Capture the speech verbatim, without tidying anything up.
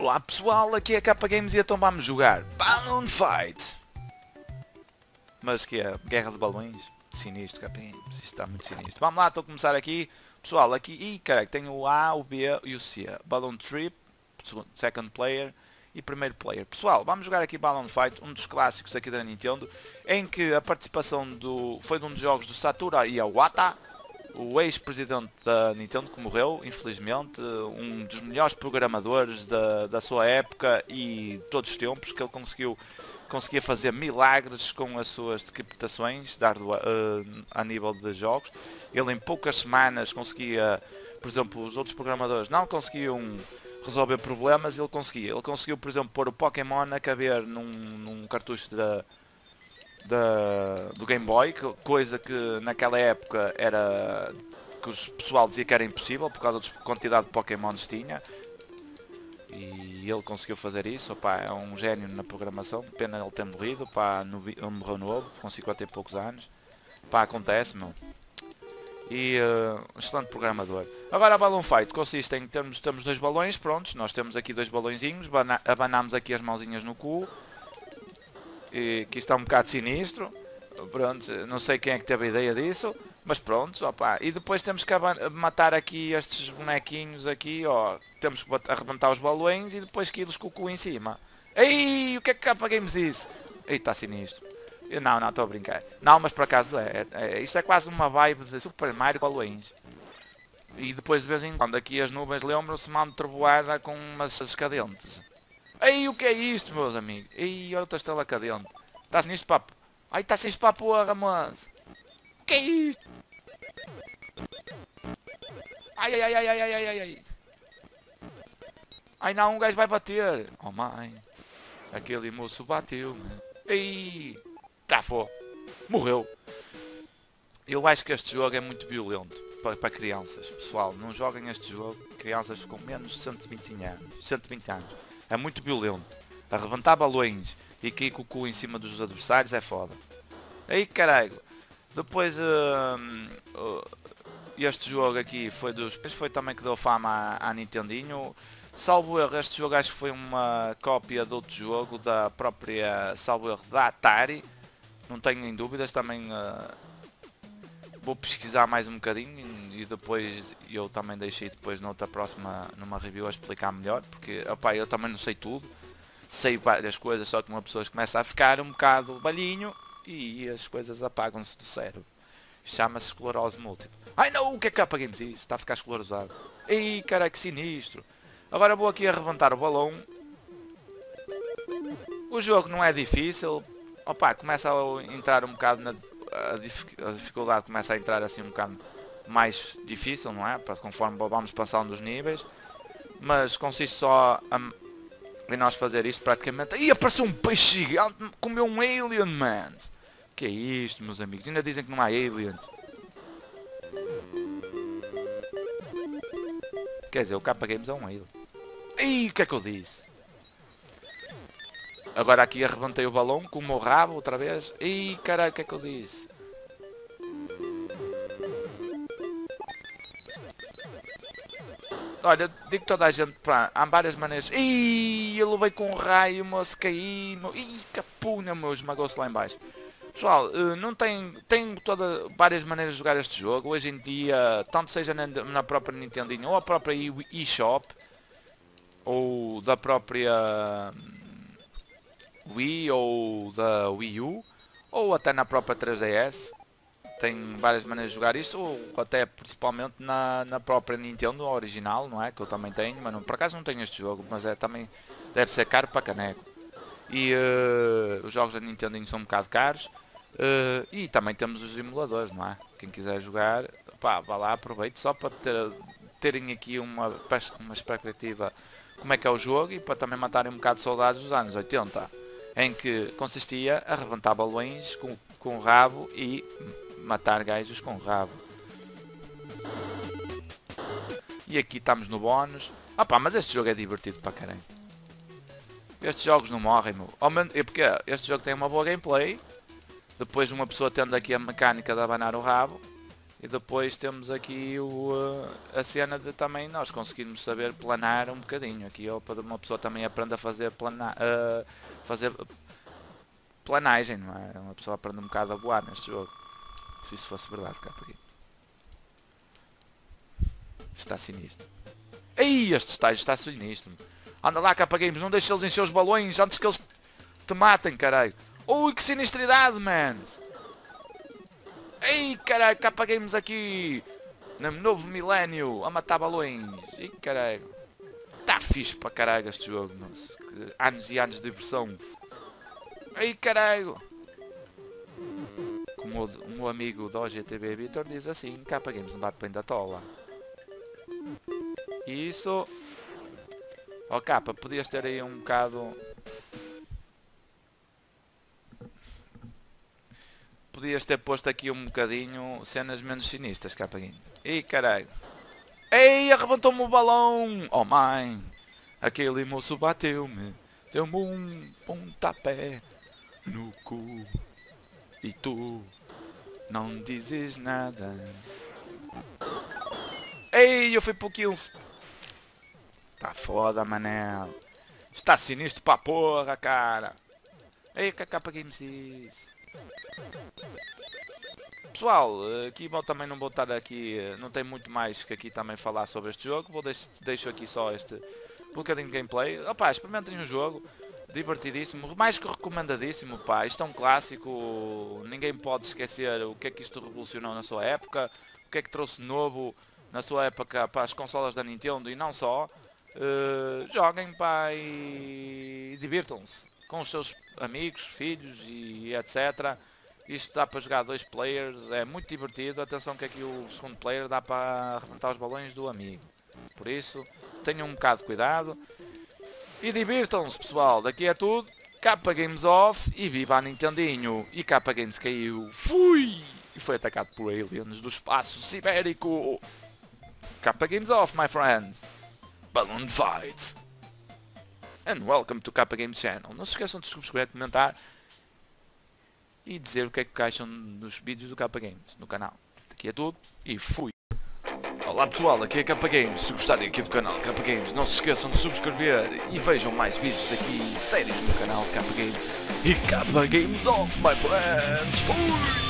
Olá pessoal, aqui é K Games e então vamos jogar Balloon Fight. Mas que é? Guerra de balões? Sinistro, K Games, isto está muito sinistro. Vamos lá, estou a começar aqui. Pessoal, aqui, ih caralho, tenho o A, o B e o C. Balloon Trip, second player e primeiro player. Pessoal, vamos jogar aqui Balloon Fight, um dos clássicos aqui da Nintendo, em que a participação do foi de um dos jogos do Satoru Iwata, o ex-presidente da Nintendo que morreu, infelizmente, um dos melhores programadores da, da sua época e de todos os tempos, que ele conseguiu conseguia fazer milagres com as suas decapitações de hardware, uh, a nível de jogos. Ele em poucas semanas conseguia, por exemplo, os outros programadores não conseguiam resolver problemas, ele conseguia. Ele conseguiu, por exemplo, pôr o Pokémon a caber num, num cartucho da, da, do Game Boy, que, coisa que naquela época era que o pessoal dizia que era impossível por causa da quantidade de Pokémons que tinha. E ele conseguiu fazer isso. Opá, é um gênio na programação. Pena ele ter morrido. Opá, no, ele morreu novo, com cinquenta e poucos anos. Opá, acontece, meu. E uh, um excelente programador. Agora a Balloon Fight consiste em termos, temos dois balões, prontos. Nós temos aqui dois balõezinhos. Abanamos aqui as mãozinhas no cu. E que está um bocado sinistro. Pronto, não sei quem é que teve a ideia disso. Mas pronto, opa. E depois temos que matar aqui estes bonequinhos aqui, ó. Temos que arrebentar os balões e depois que com o cu em cima. Ei, o que é que K Games disse? Ei, está sinistro. Eu, não, não, estou a brincar. Não, mas por acaso é, é, é. Isto é quase uma vibe de Super Mario balões. E depois de vez em quando aqui as nuvens lembram-se uma trovoada com umas cadentes. Ei, o que é isto, meus amigos? Ei, olha outra estrela cadente. Está sinistro, papo. Ai, está sinistro para a porra, mas. O que é isto? Ai, ai, ai, ai, ai, ai, ai, ai. Ai não, um gajo vai bater. Oh mãe. Aquele moço bateu, né? Ei. Tá, foi. Morreu. Eu acho que este jogo é muito violento para, para crianças. Pessoal, não joguem este jogo. Crianças com menos de cento e vinte anos. cento e vinte anos. É muito violento. Arrebentar balões e cair com o cu em cima dos adversários é foda. Ei, caralho. Depois... Uh, uh, este jogo aqui foi dos... Foi também que deu fama à, à Nintendinho. Salvo erro, este jogo acho que foi uma cópia de outro jogo da própria, salvo erro, da Atari. Não tenho nem dúvidas, também uh, vou pesquisar mais um bocadinho e depois eu também deixei depois noutra próxima, numa review a explicar melhor, porque opa, eu também não sei tudo. Sei várias coisas, só que uma pessoa começa a ficar um bocado balhinho e as coisas apagam-se do cérebro. Chama-se esclerose múltipla. Ai não, o que é que apaguemos isso? Está a ficar esclerosado. Ei, cara, que sinistro. Agora vou aqui arrebentar o balão. O jogo não é difícil. Opa, começa a entrar um bocado na... A, dif... a dificuldade começa a entrar assim um bocado mais difícil, não é? Conforme vamos passando dos níveis. Mas consiste só a... em nós fazer isto praticamente. Ih, apareceu um peixe gigante. Comeu um alien, man. Que é isto, meus amigos? Ainda dizem que não há aliens. Quer dizer, o K Games é um alien. Ih, o que é que eu disse? Agora aqui arrebentei o balão com o meu rabo outra vez. Ih, caralho, o que é que eu disse? Olha, digo toda a gente, pá, há várias maneiras. Ih, ele veio com um raio, moço, caí. Ih, capunha, meu, esmagou-se lá em baixo. Pessoal, não tem, tem toda, várias maneiras de jogar este jogo. Hoje em dia, tanto seja na, na própria Nintendinho ou a própria eShop, ou da própria Wii ou da Wii U, ou até na própria três D S. Tem várias maneiras de jogar isto, ou até principalmente na, na própria Nintendo original, não é? Que eu também tenho, mas não, por acaso não tenho este jogo, mas é também deve ser caro para caneco. E uh, os jogos da Nintendo são um bocado caros. Uh, e também temos os emuladores, não é? Quem quiser jogar, pá, vá lá, aproveite só para ter, terem aqui uma, uma perspectiva como é que é o jogo e para também matarem um bocado de saudades dos anos oitenta, em que consistia a arrebentar balões com, com o rabo e matar gajos com o rabo. E aqui estamos no bónus. Ah pá, mas este jogo é divertido para caramba. Estes jogos não morrem, meu. É porque este jogo tem uma boa gameplay. Depois uma pessoa tendo aqui a mecânica de abanar o rabo. E depois temos aqui o, a cena de também nós conseguirmos saber planar um bocadinho. Aqui para uma pessoa também aprende a fazer, plana, uh, fazer planagem, não é? Uma pessoa aprende um bocado a voar neste jogo. Se isso fosse verdade, cá por aqui. Está sinistro. Ei, este estágio está sinistro. Anda lá, Capa Games, não deixe eles encher os balões antes que eles te matem, caralho. Ui, que sinistridade, man. Ei, caralho, Capa Games aqui no novo milénio a matar balões. Ei, caralho. Está fixe para caralho este jogo, nossa. Que anos e anos de diversão. Ei, caralho. Como o meu amigo do G T B Vitor diz assim, Capa Games não bate bem da tola. Isso. Ó, Capa, podias ter aí um bocado... Podias ter posto aqui um bocadinho cenas menos sinistras, Capa Games. Ih, caralho. Ei, arrebentou-me o balão. Oh, mãe. Aquele moço bateu-me. Deu-me um pontapé no cu. E tu não dizes nada. Ei, eu fui pro kills. Tá foda, manel. Está sinistro pra porra, cara. Ei, que a Capa Games diz. Pessoal, aqui vou, também não vou estar aqui, não tem muito mais que aqui também falar sobre este jogo. Vou deixo, deixo aqui só este bocadinho de gameplay. Opá, experimentem o jogo. Divertidíssimo, mais que recomendadíssimo, pá. Isto é um clássico. Ninguém pode esquecer o que é que isto revolucionou na sua época. O que é que trouxe novo na sua época para as consolas da Nintendo e não só. Uh, joguem, pá, e divirtam-se com os seus amigos, filhos e etcétera. Isto dá para jogar dois players, é muito divertido. Atenção que aqui o segundo player dá para arrebentar os balões do amigo. Por isso, tenham um bocado de cuidado. E divirtam-se, pessoal. Daqui é tudo. Capa Games off e viva a Nintendinho. E Capa Games caiu. Fui! E foi atacado por aliens do espaço sibérico. Capa Games off, my friends. Balloon fight. And welcome to Capa Games Channel. Não se esqueçam de subscrever, comentar e dizer o que é que acham dos vídeos do Capa Games no canal. Daqui é tudo e fui! Olá pessoal, aqui é Capa Games. Se gostarem aqui do canal Capa Games, não se esqueçam de subscrever e vejam mais vídeos aqui, séries no canal Capa Games. E Capa Games off, my friends! Fui!